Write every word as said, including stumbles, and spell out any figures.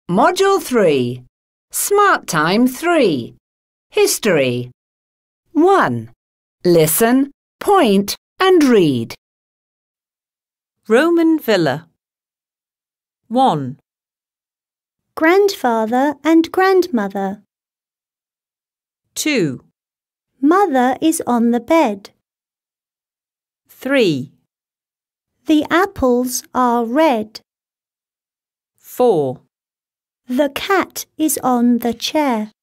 Module three. Smart Time three. History. one. Listen, point and read. Roman villa. one. Grandfather and grandmother. two. Mother is on the bed. three. The apples are red. four. The cat is on the chair.